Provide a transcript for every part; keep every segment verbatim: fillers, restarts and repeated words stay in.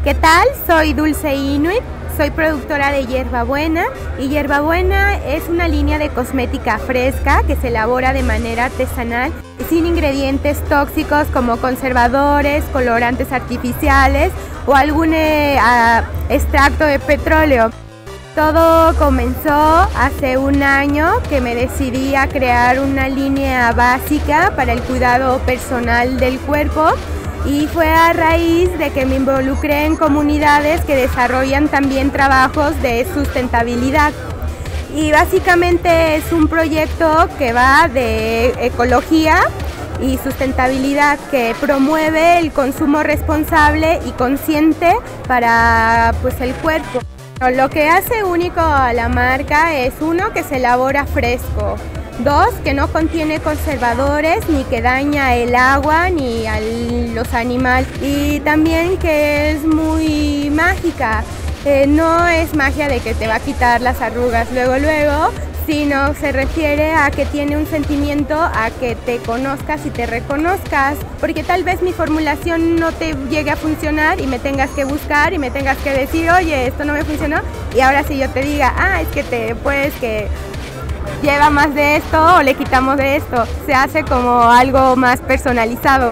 ¿Qué tal? Soy Dulce Inuit, soy productora de Hierbabuena y Hierbabuena es una línea de cosmética fresca que se elabora de manera artesanal sin ingredientes tóxicos como conservadores, colorantes artificiales o algún eh, uh, extracto de petróleo. Todo comenzó hace un año que me decidí a crear una línea básica para el cuidado personal del cuerpo. Y fue a raíz de que me involucré en comunidades que desarrollan también trabajos de sustentabilidad. Y básicamente es un proyecto que va de ecología y sustentabilidad, que promueve el consumo responsable y consciente para pues, el cuerpo. Lo que hace único a la marca es, uno, que se elabora fresco. Dos, que no contiene conservadores ni que daña el agua ni a los animales. Y también que es muy mágica. Eh, no es magia de que te va a quitar las arrugas luego luego, sino se refiere a que tiene un sentimiento a que te conozcas y te reconozcas. Porque tal vez mi formulación no te llegue a funcionar y me tengas que buscar y me tengas que decir, oye, esto no me funcionó. Y ahora sí yo te diga, ah, es que te puedes que... lleva más de esto o le quitamos de esto. Se hace como algo más personalizado.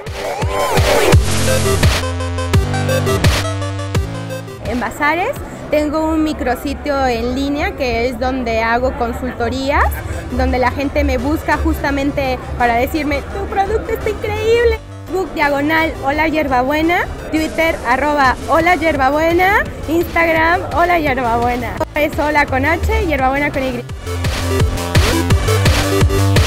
En Bazares tengo un micrositio en línea que es donde hago consultorías, donde la gente me busca justamente para decirme, tu producto está increíble. Facebook diagonal Hola Hierbabuena, Twitter arroba Hola Hierbabuena, Instagram Hola Hierbabuena. Es Hola con H, Hierbabuena con Y.